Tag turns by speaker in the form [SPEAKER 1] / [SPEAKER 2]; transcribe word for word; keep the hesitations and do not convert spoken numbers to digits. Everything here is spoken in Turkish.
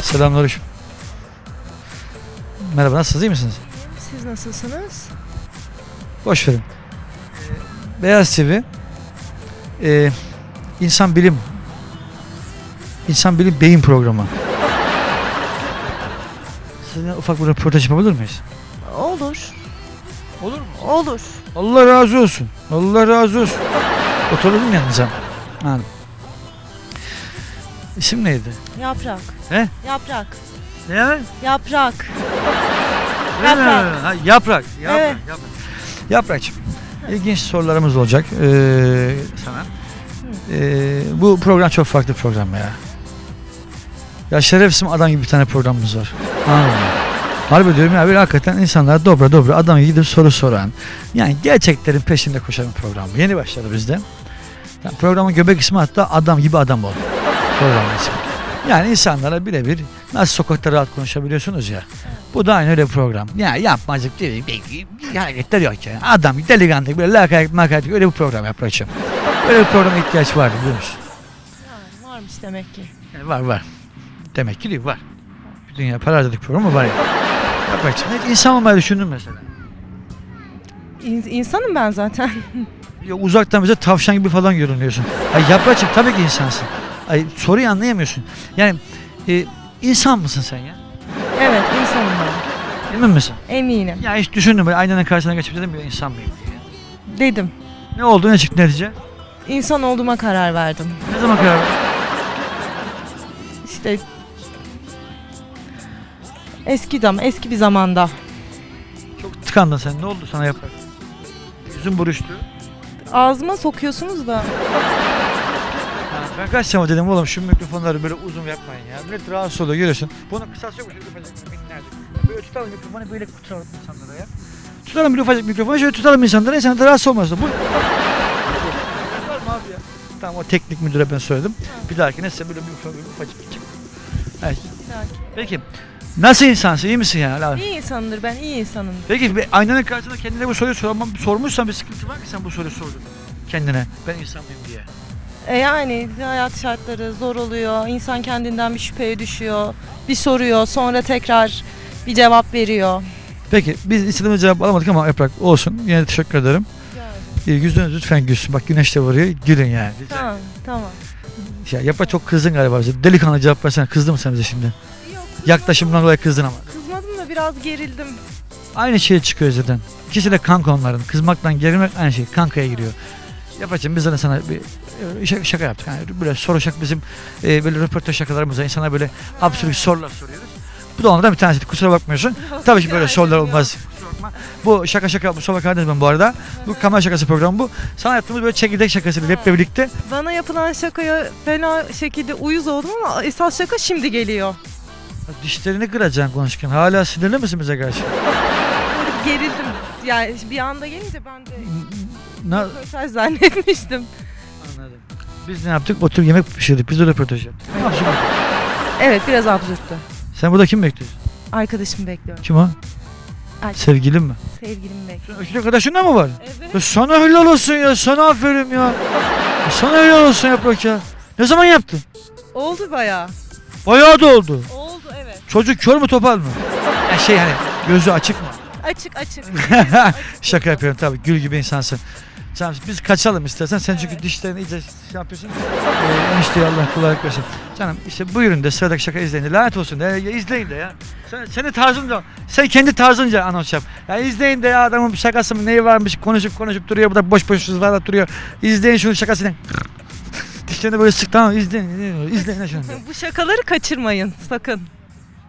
[SPEAKER 1] Selamünaleyküm. Merhaba, nasılsınız, iyi misiniz?
[SPEAKER 2] Siz nasılsınız?
[SPEAKER 1] Boş verin. Beyaz T V e, İnsan Bilim İnsan Bilim Beyin Programı. Sizinle ufak bir röportaj yapabilir miyiz?
[SPEAKER 2] Olur.
[SPEAKER 1] Olur mu?
[SPEAKER 2] Olur.
[SPEAKER 1] Allah razı olsun. Allah razı olsun. Oturdum yanınıza. Anladım. İsim neydi?
[SPEAKER 2] Yaprak.
[SPEAKER 1] He?
[SPEAKER 2] Yaprak.
[SPEAKER 1] Ne yani?
[SPEAKER 2] Yaprak.
[SPEAKER 1] Yaprak. Ha, yaprak. Yaprak.
[SPEAKER 2] Evet.
[SPEAKER 1] Yaprak. Yaprakçığım. İlginç sorularımız olacak ee, sana. Ee, bu program çok farklı bir program ya. Ya şerefsiz adam gibi bir tane programımız var. Anladın mı? Harbi diyorum ya, böyle hakikaten insanlara dobra dobra adam gibi gidip soru soran, yani gerçeklerin peşinde koşan bir program. Yeni başladı bizde. Yani programın göbek ismi hatta adam gibi adam ol. Programın ismi. Yani insanlara birebir nasıl sokakta rahat konuşabiliyorsunuz ya. Bu da aynı öyle bir program. Ya yapmacık değil, hareketler yok ya. Adam delikanlı böyle lakayet makayet öyle bir program yapacağım. Öyle bir programa ihtiyaç var biliyor musun?
[SPEAKER 2] Yani varmış demek ki.
[SPEAKER 1] Yani var var. Demek ki değil, var. Dünya para harcadık programı var ya. Yapacağım. Hiç insan olmayı düşündün mesela.
[SPEAKER 2] İn- insanım ben zaten.
[SPEAKER 1] Ya uzaktan bize tavşan gibi falan görünüyorsun. Ay Yaprakçığım, tabii ki insansın. Ay soruyu anlayamıyorsun. Yani e, insan mısın sen ya?
[SPEAKER 2] Evet, insanım ben.
[SPEAKER 1] Emin misin?
[SPEAKER 2] Eminim.
[SPEAKER 1] Ya hiç düşündüm böyle aynanın karşısına geçip dedim ya, insan mıyım diye.
[SPEAKER 2] Dedim.
[SPEAKER 1] Ne oldu, ne çıktı netice?
[SPEAKER 2] İnsan olduğuma karar verdim.
[SPEAKER 1] Ne zaman karar verdin?
[SPEAKER 2] İşte eski zaman, eski bir zamanda.
[SPEAKER 1] Çok tıkandın sen, ne oldu sana Yaprak? Yüzün buruştu.
[SPEAKER 2] Ağzıma sokuyorsunuz da.
[SPEAKER 1] Ha, ben kaç zaman dedim oğlum şu mikrofonları böyle uzun yapmayın ya. Millet rahatsız oluyor, görüyorsun. Bunun kısası yok mu? Şöyle ufacık minnacık. Böyle tutalım mikrofonu, böyle tutalım insanlara ya. Tutalım bir ufacık mikrofonu, şöyle tutalım insanlara, insanlar da rahatsız olmasın. Bu... Var mı abi ya? Tamam, o teknik müdüre ben söyledim. Bir dahakine size böyle bir mikrofon, böyle ufacık çık. Evet. Peki. Nasıl insansın, iyi misin yani?
[SPEAKER 2] İyi insandır, ben iyi insanım.
[SPEAKER 1] Peki bir aynanın karşısında kendine bu soruyu sormam, sormuşsan bir sıkıntı var ki sen bu soruyu sordun kendine, ben insan mıyım diye.
[SPEAKER 2] E yani hayat şartları zor oluyor. İnsan kendinden bir şüpheye düşüyor. Bir soruyor, sonra tekrar bir cevap veriyor.
[SPEAKER 1] Peki biz istediğimiz cevap alamadık ama Yaprak olsun, yine de teşekkür ederim. Ee, yüzünüz lütfen gülsün, bak güneş de vuruyor, gülün yani.
[SPEAKER 2] Tamam, tamam.
[SPEAKER 1] Ya Yaprak çok kızdın galiba bize, delikanlı cevap versene, kızdın mı sen bize şimdi?
[SPEAKER 2] Yok,
[SPEAKER 1] Yaklaşımdan dolayı kızdın ama.
[SPEAKER 2] kızmadım da biraz gerildim.
[SPEAKER 1] Aynı şey çıkıyor zaten. İkisi de kanka onların. Kızmaktan gerilmek aynı şey. Kankaya giriyor. Yapacağım biz de sana bir e, şaka, şaka yaptık. Yani böyle soru şak bizim e, böyle röportaj şakalarımızda insana böyle absürt sorular soruyoruz. Bu da onlardan bir tanesi. Kusura bakmıyorsun. Tabii ki böyle sorular olmaz. Kusura bakma. Bu şaka şaka Mustafa Karadeniz ben bu arada. Bu kamera şakası programı bu. Sana yaptığımız böyle çekirdek şakası hep birlikte.
[SPEAKER 2] Bana yapılan şakaya fena şekilde uyuz oldum ama esas şaka şimdi geliyor.
[SPEAKER 1] Dişlerini kıracaksın konuşurken. Hala sinirli misin bize karşı?
[SPEAKER 2] Böyle bir gerildim. Yani bir anda gelince ben de
[SPEAKER 1] Na
[SPEAKER 2] röportaj zannetmiştim.
[SPEAKER 1] Anladım. Biz ne yaptık? Otur yemek pişirdik. Biz de röportaj yaptık. Absürt.
[SPEAKER 2] Evet, biraz absürttü.
[SPEAKER 1] Sen burada kim bekliyorsun?
[SPEAKER 2] Arkadaşımı bekliyorum.
[SPEAKER 1] Kim o?
[SPEAKER 2] Arkadaş,
[SPEAKER 1] Sevgilin mi?
[SPEAKER 2] sevgilimi bekliyorum.
[SPEAKER 1] Erkek arkadaşın da mı var?
[SPEAKER 2] Evet.
[SPEAKER 1] Ya sana helal olsun ya. Sana aferin ya. Ya sana helal olsun Yaprak ya. Ne zaman yaptın?
[SPEAKER 2] Oldu bayağı.
[SPEAKER 1] Bayağı da oldu.
[SPEAKER 2] Oldu, evet.
[SPEAKER 1] Çocuk kör mü topal mı? Ya şey hani gözü açık mı?
[SPEAKER 2] Açık açık.
[SPEAKER 1] Şaka yapıyorum tabii, gül gibi insansın. Sen, biz kaçalım istersen, sen çünkü
[SPEAKER 2] Evet.
[SPEAKER 1] dişlerini iyice şey yapıyorsun. Ee, enişteye Allah kolaylık versin. Canım işte buyurun de sıradaki şaka izleyin de, lanet olsun de, ya, ya izleyin de ya. Sen, senin tarzınca, sen kendi tarzınca anons yap. Ya izleyin de ya, adamın şakası mı neyi varmış, konuşup konuşup duruyor, bu da boş boş sızlarla duruyor. İzleyin şunun şakasını. Dişlerini böyle sık, tamam izleyin, izleyin, izleyin şunu.
[SPEAKER 2] Bu şakaları kaçırmayın sakın.